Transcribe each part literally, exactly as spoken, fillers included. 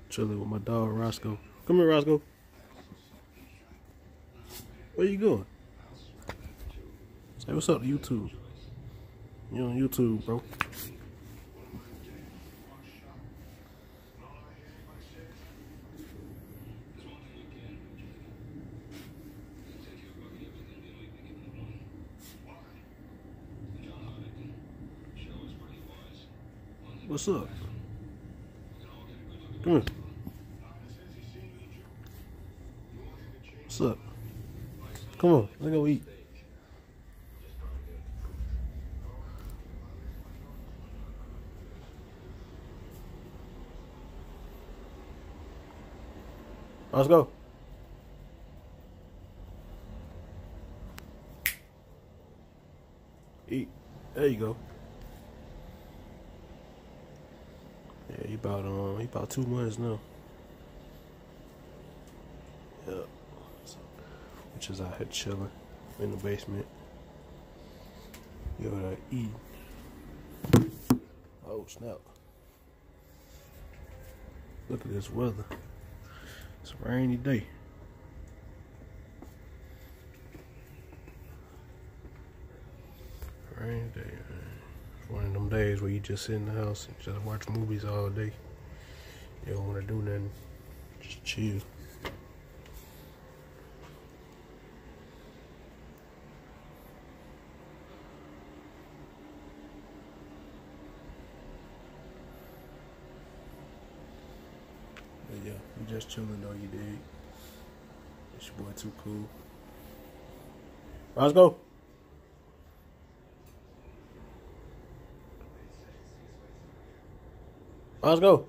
Chilling with my dog Roscoe. Come here, Roscoe. Where you going? Say what's up to YouTube. You on YouTube, bro. What's up? Come here. What's up? Come on, let's go eat. Let's go. Eat. There you go. Yeah, he about um he about two months now. Yeah. So, which is out here chilling in the basement. Yo, that eat. Oh snap! Look at this weather. It's a rainy day. Rainy day, man. It's one of them days where you just sit in the house and just watch movies all day. You don't want to do nothing. Just chill. But yeah, you just chilling though, you dig. It's your boy Too Cool. Let's go. Let's go.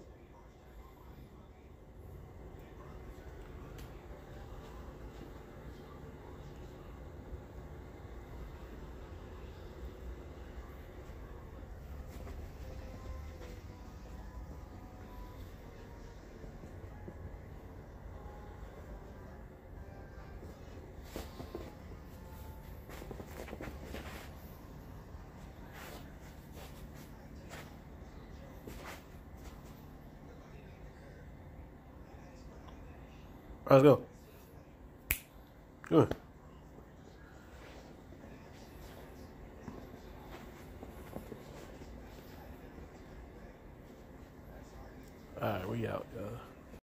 Let's go. Good.